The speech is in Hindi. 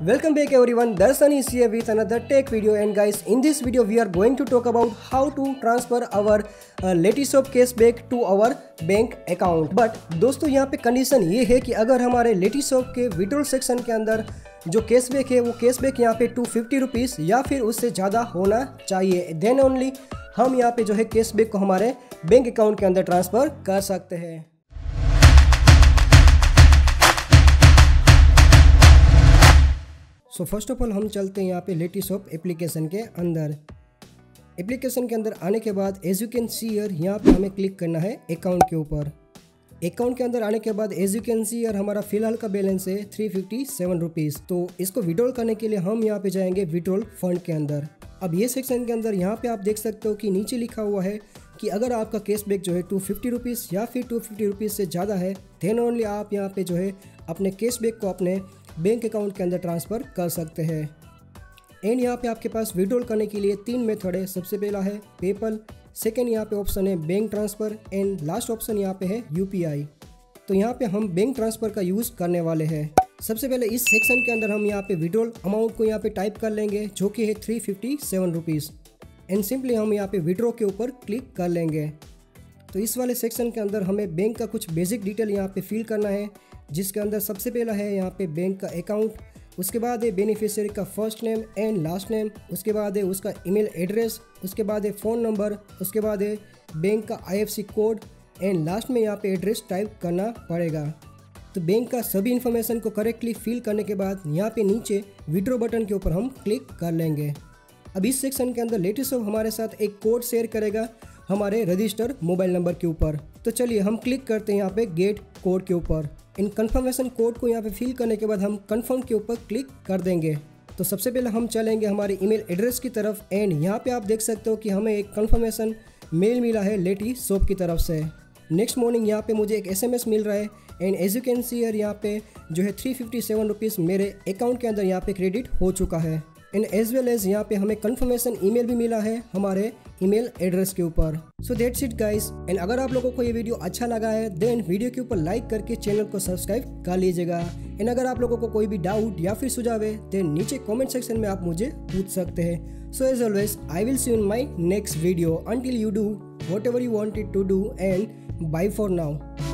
Welcome back everyone, Darshan is here with another tech video. And guys, in this video we are going to talk about how to transfer our Letysop cashback to our bank account. But दोस्तों यहाँ पे कंडीशन ये है कि अगर हमारे Letysop के विड्रॉल सेक्शन के अंदर जो कैशबैक है वो कैशबैक यहाँ पे 250 रुपीज़ या फिर उससे ज़्यादा होना चाहिए, देन ओनली हम यहाँ पे जो है कैशबैक को हमारे बैंक अकाउंट के अंदर ट्रांसफ़र कर सकते हैं। सो फर्स्ट ऑफ ऑल हम चलते हैं यहाँ पे Letysop एप्लीकेशन के अंदर। एप्लीकेशन के अंदर आने के बाद as you can see here यहाँ पे हमें क्लिक करना है अकाउंट के ऊपर। अकाउंट के अंदर आने के बाद as you can see here हमारा फिलहाल का बैलेंस है 357 रुपीज़। तो इसको विड्रॉल करने के लिए हम यहाँ पे जाएंगे विड्रॉल फंड के अंदर। अब ये सेक्शन के अंदर यहाँ पे आप देख सकते हो कि नीचे लिखा हुआ है कि अगर आपका कैशबैक जो है 250 रुपीज़ या फिर 250 रुपीज़ से ज़्यादा है देन ओनली आप यहाँ पे जो है अपने कैशबैक को अपने बैंक अकाउंट के अंदर ट्रांसफ़र कर सकते हैं। एंड यहाँ पे आपके पास विड्रॉल करने के लिए 3 मेथड है। सबसे पहला है पेपल, सेकेंड यहाँ पे ऑप्शन है bank transfer and last option यहाँ पे है यूपीआई। तो यहाँ पे हम बैंक ट्रांसफ़र का यूज़ करने वाले हैं। सबसे पहले इस सेक्शन के अंदर हम यहाँ पे विड्रॉल अमाउंट को यहाँ पे टाइप कर लेंगे जो कि है 357 रुपीज़ एंड सिंपली हम यहाँ पे विड्रॉ के ऊपर क्लिक कर लेंगे। तो इस वाले सेक्शन के अंदर हमें बैंक का कुछ बेसिक डिटेल यहाँ पे फिल करना है, जिसके अंदर सबसे पहला है यहाँ पे बैंक का अकाउंट, उसके बाद है बेनिफिशियरी का first name and last name, उसके बाद है उसका ईमेल एड्रेस, उसके बाद है फ़ोन नंबर, उसके बाद है बैंक का IFSC कोड एंड लास्ट में यहाँ पे एड्रेस टाइप करना पड़ेगा। तो बैंक का सभी इन्फॉर्मेशन को करेक्टली फिल करने के बाद यहाँ पे नीचे विड्रॉ बटन के ऊपर हम क्लिक कर लेंगे। अब इस सेक्शन के अंदर Letysop हमारे साथ एक कोड शेयर करेगा हमारे रजिस्टर मोबाइल नंबर के ऊपर। तो चलिए हम क्लिक करते हैं यहाँ पे गेट कोड के ऊपर। इन कंफर्मेशन कोड को यहाँ पे फिल करने के बाद हम कंफर्म के ऊपर क्लिक कर देंगे। तो सबसे पहले हम चलेंगे हमारे ईमेल एड्रेस की तरफ एंड यहाँ पे आप देख सकते हो कि हमें एक कंफर्मेशन मेल मिला है Letysop की तरफ से। नेक्स्ट मॉर्निंग यहाँ पे मुझे एक SMS मिल रहा है and as you can see here यहाँ पे जो है 357 रुपीज़ मेरे अकाउंट के अंदर यहाँ पे क्रेडिट हो चुका है। एंड एज वेल एज यहाँ पे हमें कंफर्मेशन ईमेल भी मिला है हमारे ईमेल एड्रेस के ऊपर। So that's it guys. And अगर आप लोगों को ये वीडियो अच्छा लगा है देन वीडियो के ऊपर लाइक करके चैनल को सब्सक्राइब कर लीजिएगा। एंड अगर आप लोगों को कोई भी डाउट या फिर सुझाव है देन नीचे कमेंट सेक्शन में आप मुझे पूछ सकते हैं। So as always I will see you in my next video. Until you do whatever you wanted to do and bye for now.